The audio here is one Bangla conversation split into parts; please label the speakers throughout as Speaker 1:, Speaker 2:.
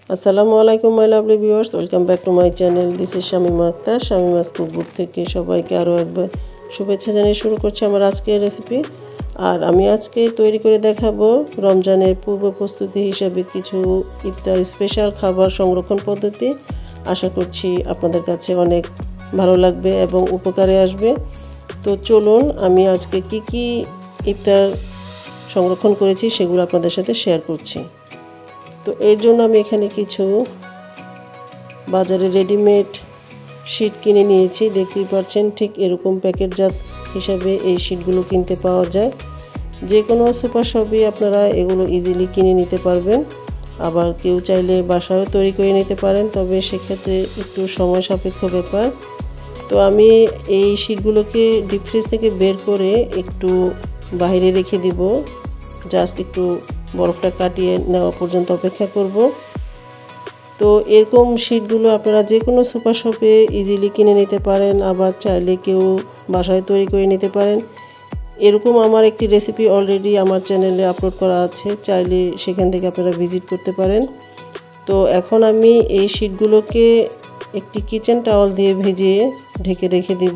Speaker 1: আসসালামু আলাইকুম my lovely viewers, welcome back to my channel. This is Shamima Akhtar, Shamima's cookbook থেকে সবাইকে আরও একবার শুভেচ্ছা জানিয়ে শুরু করছি আমার আজকের রেসিপি। আর আমি আজকে তৈরি করে দেখাবো রমজানের পূর্ব প্রস্তুতি হিসাবে কিছু ইফতার স্পেশাল খাবার সংরক্ষণ পদ্ধতি। আশা করছি আপনাদের কাছে অনেক ভালো লাগবে এবং উপকারে আসবে। তো চলুন আমি আজকে কি ইফতার সংরক্ষণ করেছি সেগুলো আপনাদের সাথে শেয়ার করছি। তো এর জন্য আমি এখানে কিছু বাজারে রেডিমেড শীট কিনে নিয়েছি। দেখতেই পাচ্ছেন ঠিক এরকম প্যাকেটজাত হিসাবে এই শীটগুলো কিনতে পাওয়া যায়। যে কোনো সুপার শপে আপনারা এগুলো ইজিলি কিনে নিতে পারবেন। আবার কেউ চাইলে বাসায়ও তৈরি করে নিতে পারেন, তবে সেক্ষেত্রে একটু সময় সাপেক্ষ ব্যাপার। তো আমি এই শীটগুলোকে ডিপ ফ্রিজ থেকে বের করে একটু বাইরে রেখে দিব, জাস্ট একটু বরফটা কাটিয়ে নেওয়া পর্যন্ত অপেক্ষা করব। তো এরকম শীটগুলো আপনারা যে কোনো সুপার শপে ইজিলি কিনে নিতে পারেন, আবার চাইলে কেউ বাসায় তৈরি করে নিতে পারেন। এরকম আমার একটি রেসিপি অলরেডি আমার চ্যানেলে আপলোড করা আছে, চাইলে সেখান থেকে আপনারা ভিজিট করতে পারেন। তো এখন আমি এই শীটগুলোকে একটি কিচেন টাওয়াল দিয়ে ভিজিয়ে ঢেকে রেখে দিব।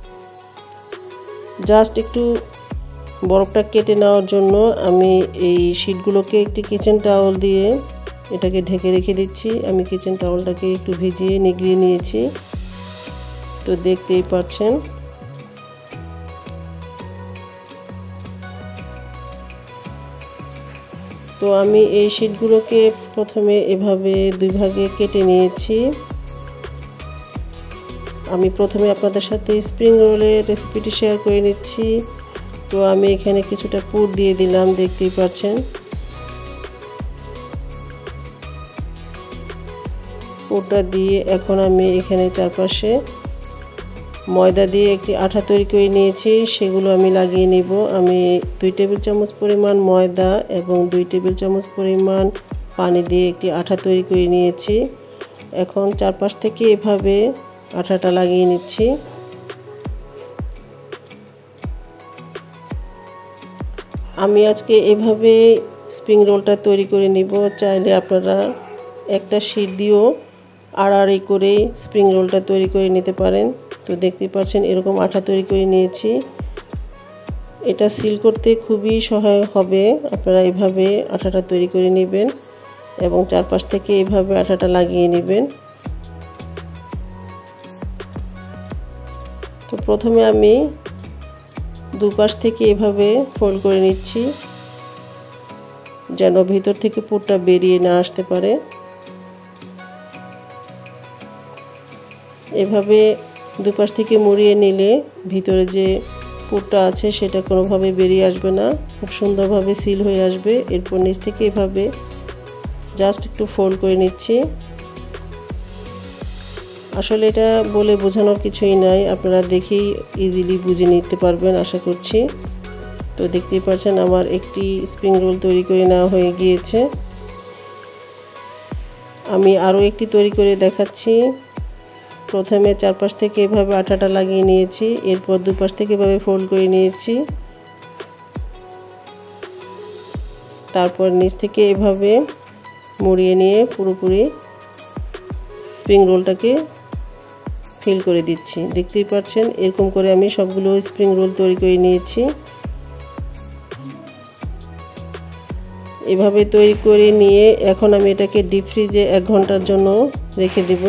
Speaker 1: জাস্ট একটু বরফটা কেটে নেওয়ার জন্য আমি এই শীটগুলোকে একটি কিচেন টাওয়াল দিয়ে এটাকে ঢেকে রেখে দিচ্ছি। আমি কিচেন টাওয়ালটাকে একটু ভিজিয়ে নিগড়িয়ে নিয়েছি, তো দেখতেই পাচ্ছেন। তো আমি এই শীটগুলোকে প্রথমে এভাবে দুই ভাগে কেটে নিয়েছি। আমি প্রথমে আপনাদের সাথে স্প্রিং রোলের রেসিপিটি শেয়ার করে নিচ্ছি। তো আমি এখানে কিছুটা পুর দিয়ে দিলাম, দেখতেই পাচ্ছেন। পুরটা দিয়ে এখন আমি এখানে চারপাশে ময়দা দিয়ে একটি আঠা তৈরি করে নিয়েছি, সেগুলো আমি লাগিয়ে নিব। আমি 2 টেবিল চামচ পরিমাণ ময়দা এবং 2 টেবিল চামচ পরিমাণ পানি দিয়ে একটি আঠা তৈরি করে নিয়েছি। এখন চারপাশ থেকে এভাবে আঠাটা লাগিয়ে নিচ্ছি। আমি আজকে এভাবে স্প্রিং রোলটা তৈরি করে নিব। চাইলে আপনারা একটা শীট দিয়েও আড়াআড়ি করে স্প্রিং রোলটা তৈরি করে নিতে পারেন। তো দেখতে পাচ্ছেন এরকম আঠা তৈরি করে নিয়েছি। এটা সিল করতে খুবই সহায়ক হবে। আপনারা এভাবে আঠাটা তৈরি করে নেবেন এবং চারপাশ থেকে এভাবে আঠাটা লাগিয়ে নেবেন। তো প্রথমে আমি দুপাশ থেকে এভাবে ফোল্ড করে নিচ্ছি, যেন ভিতর থেকে পুরটা বেরিয়ে না আসতে পারে। এভাবে দুপাশ থেকে মুড়িয়ে নিলে ভিতরে যে পুরটা আছে সেটা কোনোভাবে বেরিয়ে আসবে না, খুব সুন্দরভাবে সিল হয়ে আসবে। এরপর নিচ থেকে এভাবে জাস্ট একটু ফোল্ড করে নিচ্ছি। আসলে এটা বলে বোঝানোর কিছুই নাই, আপনারা দেখেই ইজিলি বুঝে নিতে পারবেন আশা করছি। তো দেখতেই পাচ্ছেন আমার একটি স্প্রিং রোল তৈরি করে নেওয়া হয়ে গিয়েছে। আমি আরও একটি তৈরি করে দেখাচ্ছি। প্রথমে চারপাশ থেকে এভাবে আঠাটা লাগিয়ে নিয়েছি, এরপর দুপাশ থেকে এভাবে ফোল্ড করে নিয়েছি, তারপর নিচ থেকে এভাবে মুড়িয়ে নিয়ে পুরোপুরি স্প্রিং রোলটাকে ফিল করে দিচ্ছি। দেখতেই পাচ্ছেন এরকম করে আমি সবগুলো স্প্রিং রোল তৈরি করে নিয়েছি। এভাবে তৈরি করে নিয়ে এখন আমি এটাকে ডিপ ফ্রিজে 1 ঘন্টার জন্য রেখে দেব।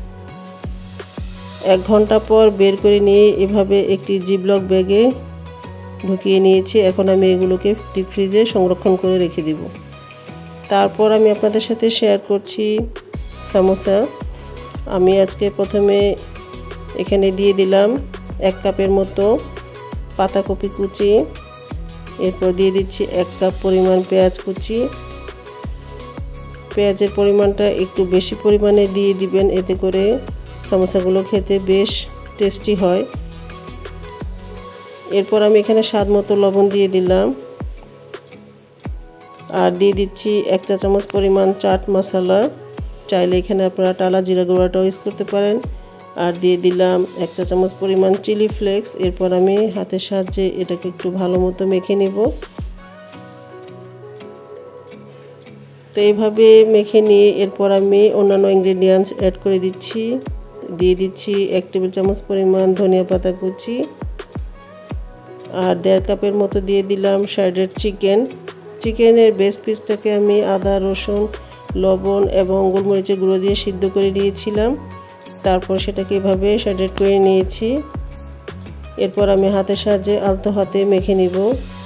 Speaker 1: 1 ঘন্টা পর বের করে নিয়ে এভাবে একটি জিপলক ব্যাগে ঢুকিয়ে নিয়েছি। এখন আমি এগুলোকে ডিপ ফ্রিজে সংরক্ষণ করে রেখে দেব। তারপর আমি আপনাদের সাথে শেয়ার করছি সামোসা। আমি আজকে প্রথমে এখানে দিয়ে দিলাম 1 কাপের মতো পাতাকপি কুচি, এরপর দিয়ে দিচ্ছি 1 কাপ পরিমাণ পেঁয়াজ কুচি। পেঁয়াজের পরিমাণটা একটু বেশি পরিমাণে দিয়ে দিবেন, এতে করে সমোসাগুলো খেতে বেশ টেস্টি হয়। এরপর আমি এখানে স্বাদ মতো লবণ দিয়ে দিলাম, আর দিয়ে দিচ্ছি 1 চা চামচ পরিমাণ চাট মশলা। চাইলে এখানে আপনারা টালা জিরা গুঁড়াটাও ইউজ করতে পারেন। আর দিয়ে দিলাম 1 চা চামচ পরিমাণ চিলি ফ্লেক্স। এরপর আমি হাতের সাহায্যে এটাকে একটু ভালো মতো মেখে নিব। তো এইভাবে মেখে নিয়ে এরপর আমি অন্যান্য ইনগ্রেডিয়েন্টস অ্যাড করে দিচ্ছি। দিয়ে দিচ্ছি 1 টেবিল চামচ পরিমাণ ধনিয়া পাতা কুচি, আর 1.5 কাপের মতো দিয়ে দিলাম শ্রেডেড চিকেন। চিকেনের বেস্ট পিসটাকে আমি আদা, রসুন, লবণ এবং গোলমরিচের গুঁড়ো দিয়ে সিদ্ধ করে নিয়েছিলাম। তারপর সেটাকে এভাবে শ্রেডেড করে নিয়েছি। এরপর আমি হাতের সাহায্যে আলতো হাতে মেখে নিব।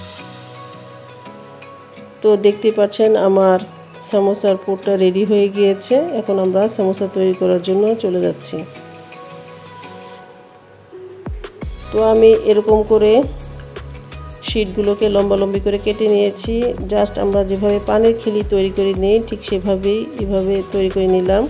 Speaker 1: তো দেখতে পাচ্ছেন আমার সামোসার পুরটা রেডি হয়ে গিয়েছে। এখন আমরা সামোসা তৈরি করার জন্য চলে যাচ্ছি। তো আমি এরকম করে শীটগুলোকে লম্বালম্বি করে কেটে নিয়েছি। জাস্ট আমরা যেভাবে পানির খিলি তৈরি করে নিই ঠিক সেভাবেই এভাবে তৈরি করে নিলাম।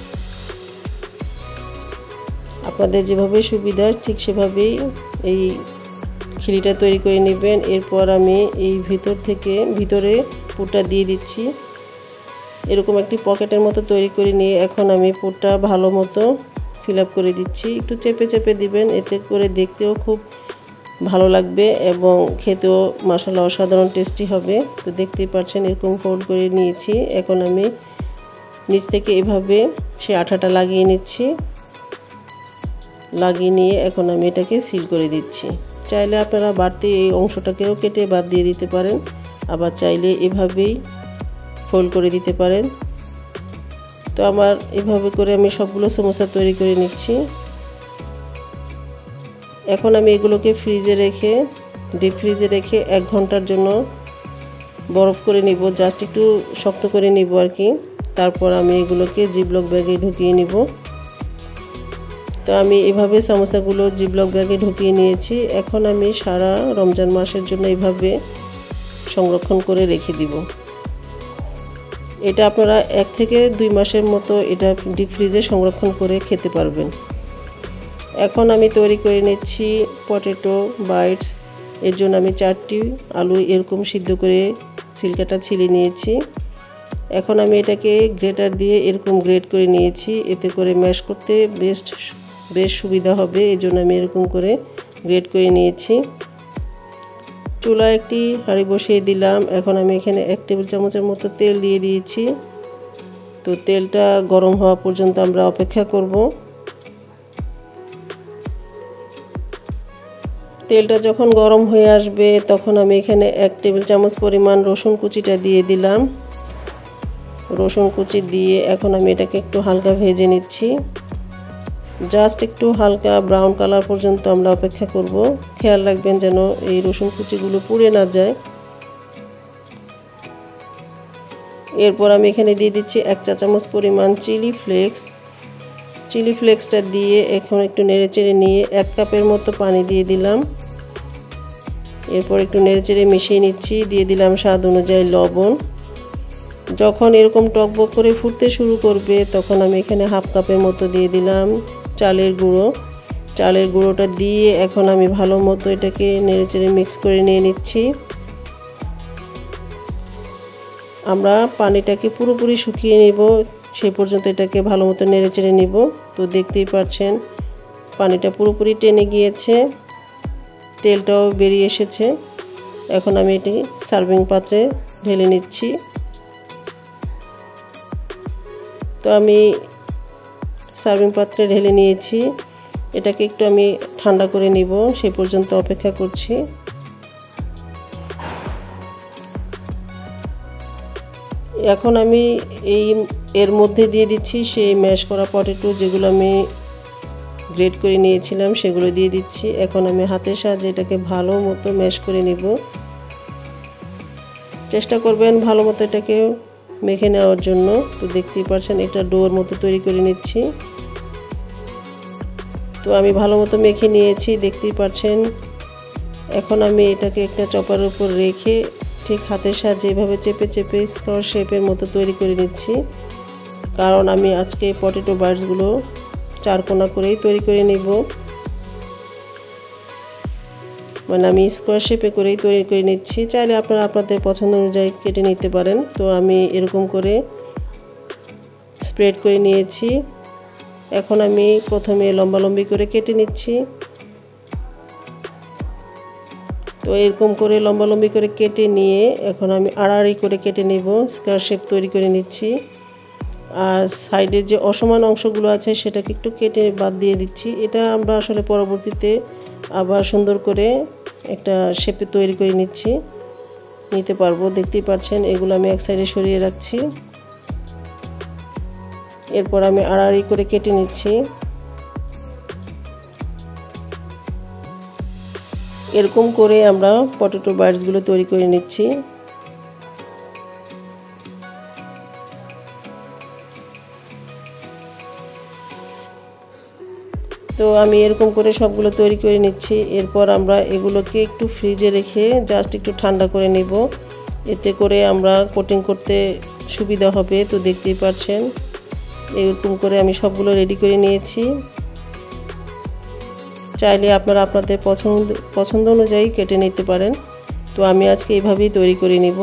Speaker 1: আপনাদের যেভাবে সুবিধা ঠিক সেভাবেই এই খিলিটা তৈরি করে নেবেন। এরপর আমি এই ভিতরে পুরটা দিয়ে দিচ্ছি। এরকম একটি পকেটের মতো তৈরি করে নিয়ে এখন আমি পুরটা ভালো মতো ফিল আপ করে দিচ্ছি। একটু চেপে চেপে দিবেন, এতে করে দেখতেও খুব ভালো লাগবে এবং খেতেও মাশাআল্লাহ অসাধারণ টেস্টি হবে। তো দেখতেই পাচ্ছেন এরকম ফোল্ড করে নিয়েছি। এখন আমি নিচ থেকে এভাবে সে আঠাটা লাগিয়ে নিচ্ছি। লাগিয়ে নিয়ে এখন আমি এটাকে সিল করে দিচ্ছি। চাইলে আপনারা বাড়তি এই অংশটাকেও কেটে বাদ দিয়ে দিতে পারেন, আবার চাইলে এভাবেই ফোল্ড করে দিতে পারেন। তো আমার এভাবে করে আমি সবগুলো সমোসা তৈরি করে নিচ্ছি। এখন আমি এগুলোকে ডিপ ফ্রিজে রেখে 1 ঘন্টার জন্য বরফ করে নিব। জাস্ট একটু শক্ত করে নিব আর কি। তারপর আমি এগুলোকে জিপলক ব্যাগে ঢুকিয়ে নিব। তো আমি এভাবে সমোসাগুলো জিপলক ব্যাগে ঢুকিয়ে নিয়েছি। এখন আমি সারা রমজান মাসের জন্য এভাবে সংরক্ষণ করে রেখে দিব। এটা আপনারা 1 থেকে 2 মাসের মতো এটা ডিপ ফ্রিজে সংরক্ষণ করে খেতে পারবেন। এখন আমি তৈরি করে নিচ্ছি পটেটো বাইটস। এর জন্য আমি 4টি আলু এরকম সিদ্ধ করে ছিলকাটা ছিলে নিয়েছি। এখন আমি এটাকে গ্রেটার দিয়ে এরকম গ্রেট করে নিয়েছি। এতে করে ম্যাশ করতে বেশ সুবিধা হবে, এই জন্য আমি এরকম করে গ্রেট করে নিয়েছি। চুলায় একটি হাঁড়ি বসিয়ে দিলাম। এখন আমি এখানে 1 টেবিল চামচের মতো তেল দিয়ে দিয়েছি। তো তেলটা গরম হওয়া পর্যন্ত আমরা অপেক্ষা করব। তেলটা যখন গরম হয়ে আসবে তখন আমি এখানে 1 টেবিল চামচ পরিমাণ রসুন কুচিটা দিয়ে দিলাম। রসুন কুচি দিয়ে এখন আমি এটাকে একটু হালকা ভেজে নিচ্ছি। জাস্ট একটু হালকা ব্রাউন কালার পর্যন্ত আমরা অপেক্ষা করব। খেয়াল রাখবেন যেন এই রসুন কুচিগুলো পুড়ে না যায়। এরপর আমি এখানে দিয়ে দিচ্ছি 1 চা চামচ পরিমাণ চিলি ফ্লেক্সটা দিয়ে এখন একটু নেড়েচেড়ে নিয়ে 1 কাপের মতো পানি দিয়ে দিলাম। এরপর একটু নেড়েচেড়ে মিশিয়ে নিচ্ছি। দিয়ে দিলাম স্বাদ অনুযায়ী লবণ। যখন এরকম টকবক করে ফুটতে শুরু করবে তখন আমি এখানে 1/2 কাপের মতো দিয়ে দিলাম চালের গুঁড়োটা দিয়ে এখন আমি ভালো মতো এটাকে নেড়েচেড়ে মিক্স করে নিয়ে নিচ্ছি। আমরা পানিটাকে পুরোপুরি শুকিয়ে নেব, সেই পর্যন্ত এটাকে ভালো মতো নেড়েচেড়ে নিব। তো দেখতেই পাচ্ছেন পানিটা পুরোপুরি টেনে গিয়েছে, তেলটাও বেরিয়ে এসেছে। এখন আমি এটি সার্ভিং পাত্রে ঢেলে নিচ্ছি। তো আমি সার্ভিং পাত্রে ঢেলে নিয়েছি। এটাকে একটু আমি ঠান্ডা করে নিব, সেই পর্যন্ত অপেক্ষা করছি। এখন আমি এর মধ্যে দিয়ে দিচ্ছি সেই ম্যাশ করা পটেটো যেগুলো আমি গ্রেট করে নিয়েছিলাম, সেগুলো দিয়ে দিচ্ছি। এখন আমি হাতের সাহায্যে এটাকে ভালো মতো ম্যাশ করে নিব। চেষ্টা করবেন ভালো মতো এটাকে মেখে নেওয়ার জন্য। তো দেখতেই পাচ্ছেন এটা ডোর মতো তৈরি করে নিচ্ছি। তো আমি ভালো মতো মেখে নিয়েছি, দেখতেই পাচ্ছেন। এখন আমি এটাকে একটা চপারের উপর রেখে ঠিক হাতের সাহায্যে এভাবে চেপে চেপে স্কোয়ার শেপের মতো তৈরি করে নিচ্ছি। কারণ আমি আজকে পটেটো বাইটসগুলো 4 কোণা করেই তৈরি করে নিব, মানে আমি স্কোয়ার শেপে করেই তৈরি করে নিচ্ছি। চাইলে আপনারা আপনাদের পছন্দ অনুযায়ী কেটে নিতে পারেন। তো আমি এরকম করে স্প্রেড করে নিয়েছি। এখন আমি প্রথমে লম্বালম্বি করে কেটে নিচ্ছি। তো এরকম করে লম্বালম্বি করে কেটে নিয়ে এখন আমি আড়াআড়ি করে কেটে নেব, স্কয়ার শেপ তৈরি করে নিচ্ছি। আর সাইডের যে অসমান অংশগুলো আছে সেটাকে একটু কেটে বাদ দিয়ে দিচ্ছি। এটা আমরা আসলে পরবর্তীতে আবার সুন্দর করে একটা শেপে তৈরি করে নিতে পারবো। দেখতেই পাচ্ছেন এগুলো আমি এক সাইডে সরিয়ে রাখছি। এরপর আমি আড়াআড়ি করে কেটে নিচ্ছি। এরকম করে আমরা পটেটো বাইটসগুলো তৈরি করে নিচ্ছি। তো আমি এরকম করে সবগুলো তৈরি করে নিচ্ছি। এরপর আমরা এগুলোকে একটু ফ্রিজে রেখে জাস্ট একটু ঠান্ডা করে নেব, এতে করে আমরা কোটিং করতে সুবিধা হবে। তো দেখতেই পাচ্ছেন এরকম করে আমি সবগুলো রেডি করে নিয়েছি। চাইলে আপনারা আপনাদের পছন্দ অনুযায়ী কেটে নিতে পারেন। তো আমি আজকে এইভাবেই তৈরি করে নিব।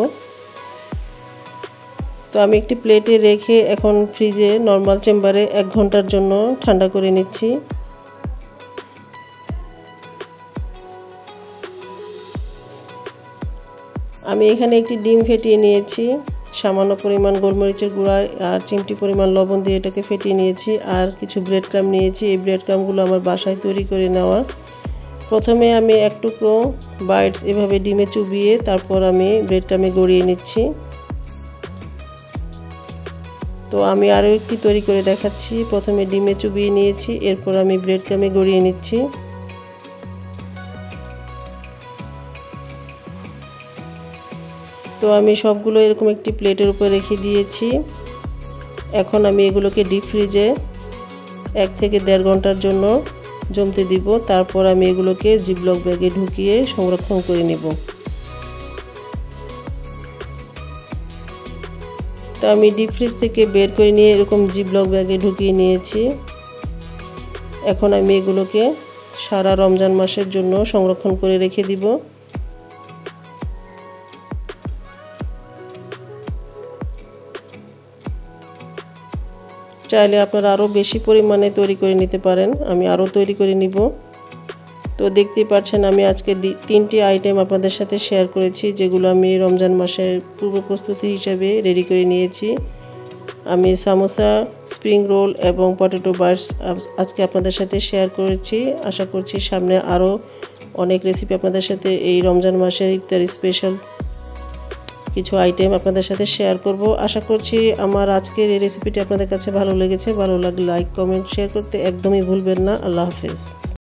Speaker 1: তো আমি একটি প্লেটে রেখে এখন ফ্রিজে নর্মাল চেম্বারে 1 ঘন্টার জন্য ঠান্ডা করে নিচ্ছি। আমি এখানে একটি ডিম ফেটিয়ে নিয়েছি, সামান্য পরিমাণ গোলমরিচের গুঁড়া আর চিমটি পরিমাণ লবণ দিয়ে এটাকে ফেটিয়ে নিয়েছি। আর কিছু ব্রেড ক্রাম্ব নিয়েছি, এই ব্রেড ক্রাম্বগুলো আমার বাসায় তৈরি করে নেওয়া। প্রথমে আমি এক টুকরো বাইটস এভাবে ডিমে চুবিয়ে তারপর আমি ব্রেড ক্রাম্বে গড়িয়ে নিচ্ছি। তো আমি আরও একটি তৈরি করে দেখাচ্ছি। প্রথমে ডিমে চুবিয়ে নিয়েছি, এরপর আমি ব্রেড ক্রাম্বে গড়িয়ে নিচ্ছি। তো আমি সবগুলো এরকম একটি প্লেটের উপর রেখে দিয়েছি। এখন আমি এগুলোকে ডিপ ফ্রিজে 1 থেকে 1.5 ঘন্টার জন্য জমতে দিব। তারপর আমি এগুলোকে জিপলক ব্যাগে ঢুকিয়ে সংরক্ষণ করে নিব। তো আমি ডিপ ফ্রিজ থেকে বের করে নিয়ে এরকম জিপলক ব্যাগে ঢুকিয়ে নিয়েছি। এখন আমি এগুলোকে সারা রমজান মাসের জন্য সংরক্ষণ করে রেখে দিব। চাইলে আপনারা আরও বেশি পরিমাণে তৈরি করে নিতে পারেন, আমি আরও তৈরি করে নিব। তো দেখতেই পাচ্ছেন আমি আজকে 3টি আইটেম আপনাদের সাথে শেয়ার করেছি, যেগুলো আমি রমজান মাসের পূর্ব প্রস্তুতি হিসাবে রেডি করে নিয়েছি। আমি সামোসা, স্প্রিং রোল এবং পটেটো বাইটস আজকে আপনাদের সাথে শেয়ার করেছি। আশা করছি সামনে আরও অনেক রেসিপি আপনাদের সাথে এই রমজান মাসের ইফতার স্পেশাল কিছু আইটেম আপনাদের সাথে শেয়ার করব। আশা করছি আমার আজকের এই রেসিপিটি আপনাদের কাছে ভালো লেগেছে। ভালো লাগলে লাইক, কমেন্ট, শেয়ার করতে একদমই ভুলবেন না। আল্লাহ হাফেজ।